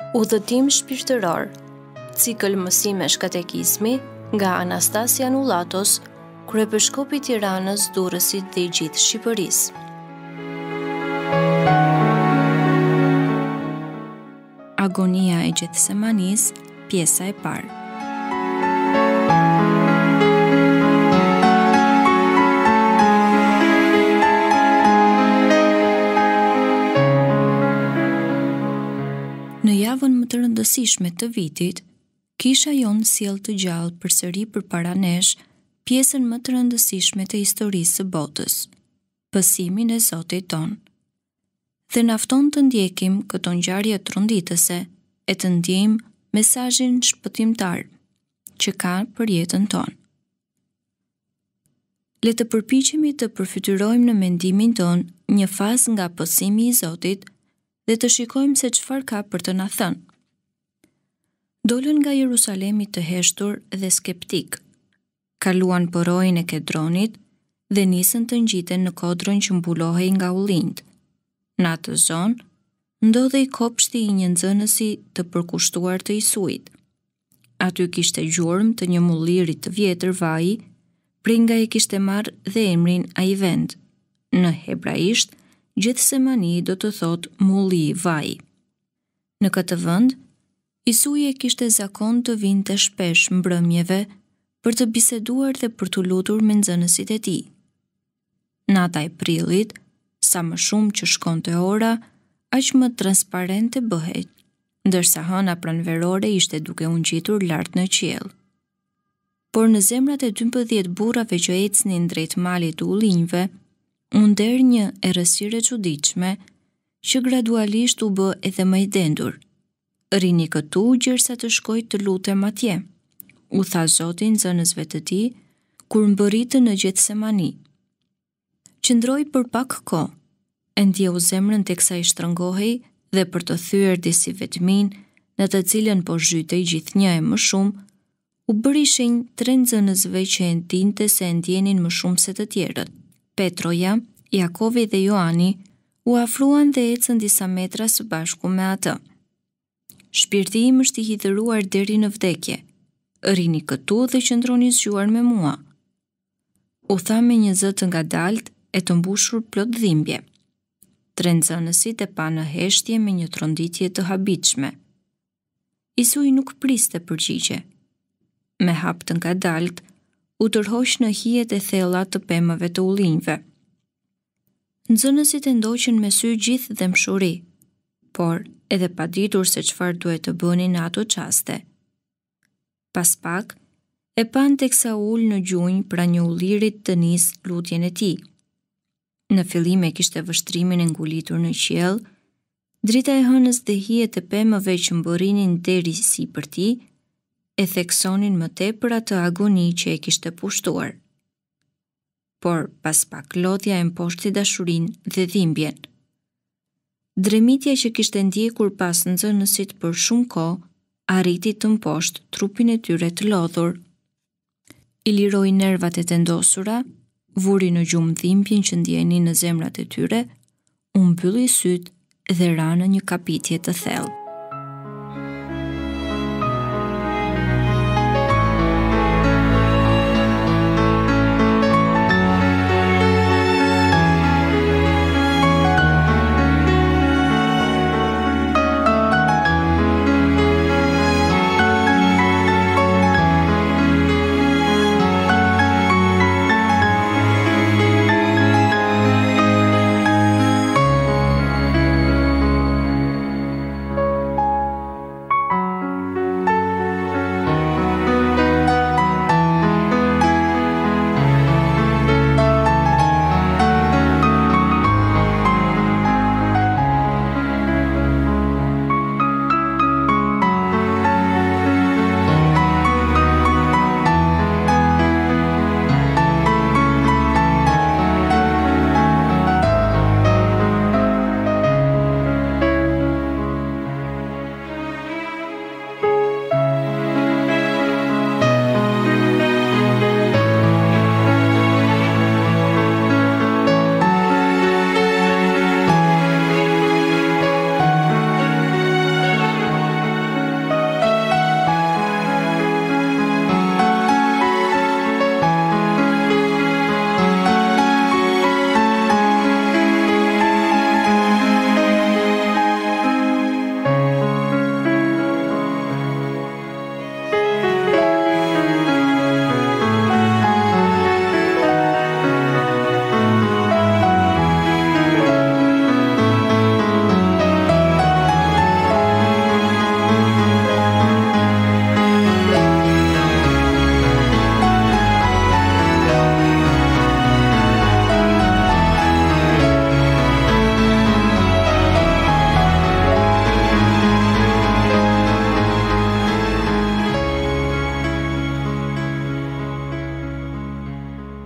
Udhëtim shpirtëror, cikël mësimesh katekizmi nga Anastasia Nullatos, Kryepëshkopi i Tiranës, Durrësit dhe i gjithë Shqipërisë. Agonia e Getsemanis, pjesa e parë. Në javën më të rëndësishme të vitit, kisha jonë sjell të gjallë përsëri përpara nesh pjesën më të rëndësishme të historisë së botës, pësimin e Zotit ton. Dhe nafton të ndjekim këto ngjarje tronditëse e të ndjejmë mesazhin shpëtimtar që ka për jetën tonë. Le të përpiqemi të përfytyrojmë në mendimin tonë një fazë nga pësimi i Zotit dhe të shikojmë se çfarë ka për të na thënë. Dolën nga Jerusalemi të heshtur dhe skeptik, kaluan porojën e Kedronit dhe nisën të ngjiten në kodrën që mbulohej nga ullinjt. Në atë zonë, ndodhej kopshti i një nxënësi të përkushtuar të Isuit. Aty kishte gjurmë të një mulliri të vjetër vaji, prej nga e kishte marrë dhe emrin ai vend. Në hebraisht, Gjetsemani do të thotë mulli i vaj. Në këtë vend, Isui e kishte zakon të vinte shpesh mbrëmjeve për të biseduar dhe për të lutur me nxënësit e tij. Nata e prillit, sa më shumë që shkonte ora, aq më transparente bëhej, ndërsa hëna pranverore ishte duke u ngjitur lart në qiell. Por në zemrat e 12 burrave që ecnin drejt malit të ullinjve, u nder një errësirë e çuditshme që gradualisht u bë edhe më i dendur. Rini këtu gjërsa të shkoj të lutem atje, u tha Zoti nxënësve të tij kur mbërritën në Gjetsemani. Qëndroi për pak kohë, e ndjeu zemrën teksa i shtrëngohej dhe për të thyer disi vetmin në të cilën po zhytej gjithnjë e më shumë, u bëri shenjë 3 nxënësve që e dinte se e ndjenin më shumë se të tjerët. Petroja, Jakovi dhe Joani u afruan dhe ecën disa metra së bashku me atë. Shpirti im është i hidhëruar deri në vdekje. Rini këtu dhe qëndroni zgjuar me mua. U tha me një zë të ngadalt e të mbushur plot dhimbje. 3 nxënësit e pa në heshtje me një tronditje të habitshme. Isui nuk priste përgjigje. Me hap të ngadalt, u tërhoq në hijet e thella të pemëve të ullinjve. Nxënësit e ndoqën me sy gjithë dhe mshuri, por edhe pa ditur se çfarë duhet të bënin në ato çaste. Pas pak, e pan teksa ul në gjunjë pra një ullirit të nis lutjen e tij. Në fillim e kishte vështrimin e ngulitur në qiell, drita e hënës dhe hijet e pemëve që mbërrinin deri sipër tij, e theksonin më tepër atë agoni që e kishte pushtuar. Por pas pak lodhja e mposhti dashurinë dhe dhimbjen. Dremitja që kishte ndjekur pas nxënësit për shumë kohë, arriti të mposhtë trupin e tyre të lodhur. I liroi nervat e tendosura, vuri në gjumë dhimbjen që ndjenin në zemrat e tyre, u mbylli syt dhe ra në një kapitje të thellë.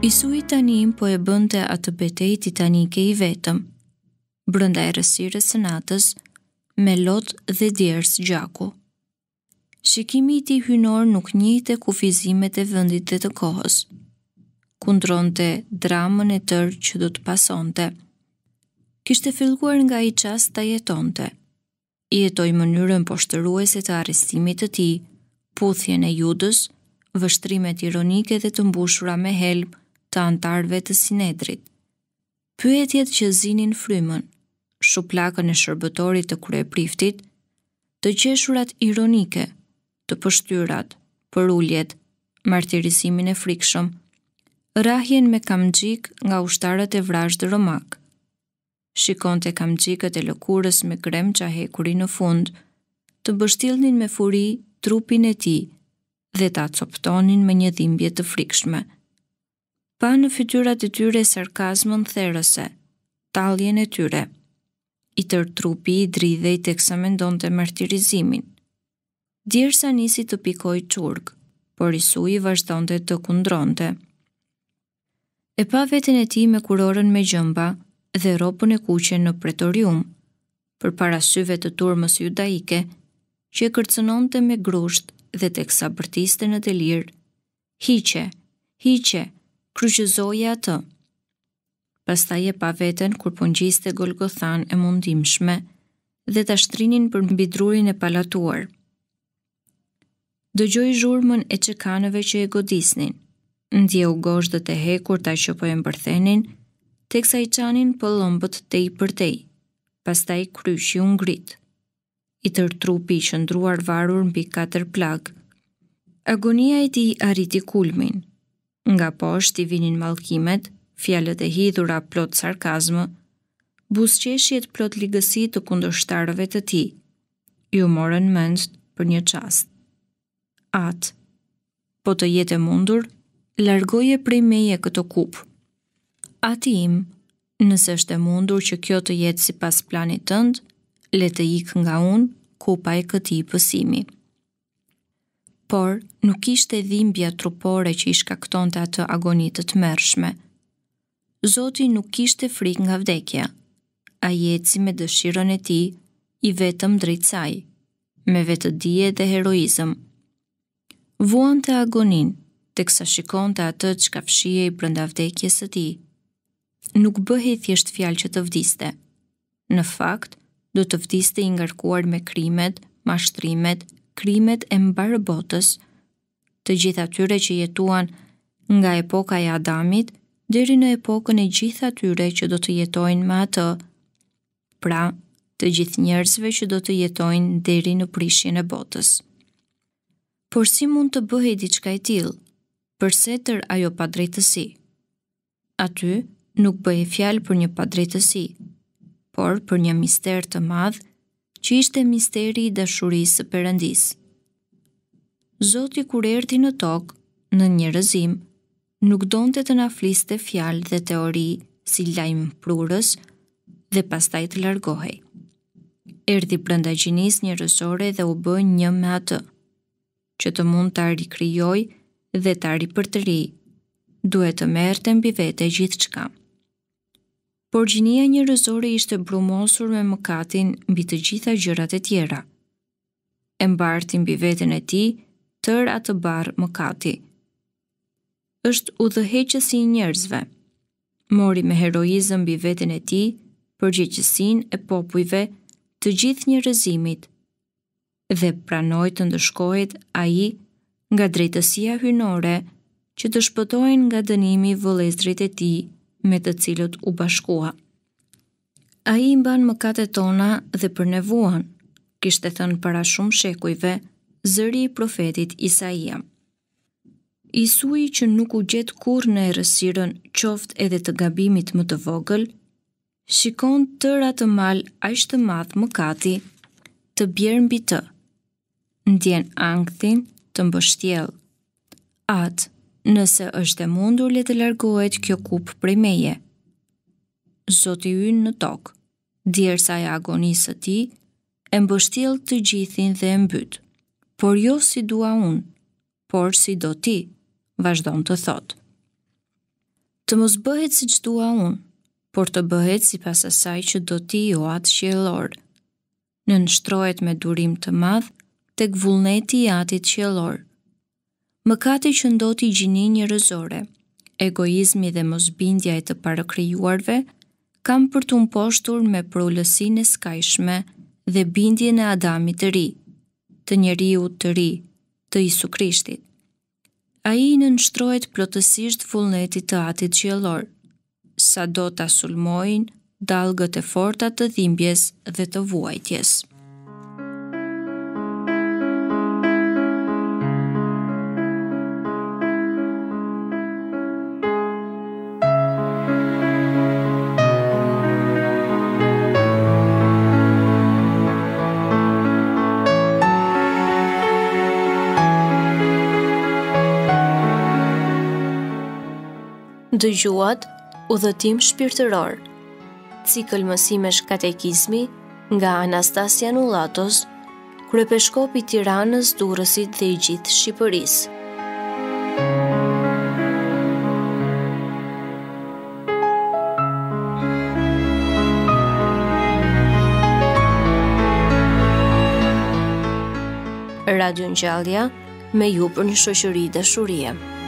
Isui tani po e bënte atë betejë titanike i vetëm, brenda errësirës së natës, me Lot dhe djerës gjaku. Shikimi i tij hynor nuk njihte kufizimet e vendit dhe të kohës. Kundronte dramën e tërë që do të pasonte. Kishte filluar nga ai çast ta jetonte. I jetoi mënyrën poshtëruese të arrestimit të tij, puthjen e Judës, vështrimet ironike dhe të mbushura me helm të antarëve të Sinedrit. Pyetjet që zinin frymën, shuplakën e shërbëtorit të kryepriftit, të qeshurat ironike, të pështyrat, përuljet, martirësimin e frikshëm, rrahjen me kamxhik nga ushtarët e vrashtë romak. Shikonte kamxhikët e lëkurës me grem që hekuri në fund, të mbështillnin me furi trupin e tij dhe ta coptonin me një dhimbje të frikshme. Pa në fytyrat e tyre sarkazmën therrëse, talljen e tyre. I tërë trupi i dridhej teksa mendonte martirizimin. Djersa nisi të pikoj çurg, por Isui vazhdonte të kundronte. E pa veten e tij me kurorën me gjëmba dhe ropën e kuqe në pretorium, përpara syve të turmës judaike, që e kërcënonte me grusht dhe teksa bërtiste në delir, hiqe, kryqëzoje atë. Pastaj e pa veten kur po ngjiste Golgothan e mundimshme dhe ta shtrinin për mbi drurin e palatuar. Dëgjoi zhurmën e çekanëve që e godisnin, ndjeu gozhdët e hekurta që po e mbërthenin, teksa i çanin pëllëmbët tej për tej. Pastaj kryqi u ngrit. I tërë trupi i qëndruar varur mbi 4 plag. Agonia e tij arriti kulmin. Nga poshtë i vinin mallkimet, fjalët e hidhura plot sarkazmë, buzëqeshjet plot ligësi të kundërshtarëve të tij. Ju morën mend për një çast. Atë, po të jetë mundur, largoje prej meje këto kup. Ati im, nëse është e mundur që kjo të jetë sipas planit tënd, le të ik nga unë kupa e këtij pësimi. Por nuk ishte dhimbja trupore që i shkaktonte atë agoni të tmerrshme. Zoti nuk kishte frikë nga vdekja. Ai eci me dëshirën e tij, i vetëm drejt saj, me vetëdije dhe heroizëm. Vuante agonin, teksa shikonte atë çka fshihej brenda vdekjes së tij. Nuk bëhej thjesht fjalë që të vdiste. Në fakt, do të vdiste i ngarkuar me krimet, mashtrimet, krimet e mbarë botës, të gjithë atyre që jetuan nga epoka e Adamit deri në epokën e gjithë atyre që do të jetojnë me atë, pra të gjithë njerëzve që do të jetojnë deri në prishjen e botës. Por si mund të bëhej diçka e tillë? Përse tër ajo padrejtësi? Aty nuk bëhej fjalë për një padrejtësi, por për një mister të madh, që ishte misteri i dashurisë së Perëndisë. Zoti kur erdhi në tokë, në njerëzim, nuk donte të na fliste fjalë dhe teori si lajm prurës dhe pastaj të largohej. Erdhi brenda gjinisë njerëzore dhe u bë një me atë, që të mund ta rikrijojë dhe ta ripërtëri, duhet të merrte mbi vete gjithçka. Por gjinia njerëzore ishte brumosur me mëkatin mbi të gjitha gjërat e tjera. E mbarti mbi veten e tij tërë atë barr mëkati. Është udhëheqësi i njerëzve. Mori me heroizëm mbi veten e tij përgjegjësinë e popujve të gjithë njerëzimit dhe pranoi të ndëshkohet ai nga drejtësia hynore që të shpëtohen nga dënimi vëllezërit e tij me të cilët u bashkua. Ai i mban mëkatet tona dhe për ne vuan, kishte thënë para shumë shekujve zëri i profetit Isaia. Isui që nuk u gjet kurrë në errësirën qoftë edhe të gabimit më të vogël, shikon tërë atë mal aq të madh mëkati të bjerë mbi të. Ndjen ankthin të mbështjell. Atë, nëse është e mundur le të largohet kjo kup prej meje. Zoti ynë në tokë, djersa e agonisë së tij, e mbështjell të gjithin dhe e mbyt. Por jo si dua unë, por si do ti, vazhdon të thotë. Të mos bëhet si që dua unë, por të bëhet si pas asaj që do ti o atë qiellor. Nënshtrohet me durim të madh tek vullneti i atit qiellor. Mëkati që ndoti gjini njerëzore, egoizmi dhe mosbindja e të parakrijuarve, kam për të mposhtur me prullësinë e skajshme dhe bindjen e Adamit të ri, të njeriut të ri, të Isu Krishtit. Ai nënshtrohet plotësisht vullnetit të atit qiellor, sa do ta sulmojnë dallgët e forta të dhimbjes dhe të vuajtjes. Dëgjuat Udhëtim shpirtëror, cikël mësimesh katekizmi nga Anastasia Nullatos, kryepeshkopi i Tiranës, Durrësit dhe i gjithë Shqipërisë. Radio Ngjallja, me ju për një shoqëri dashurie.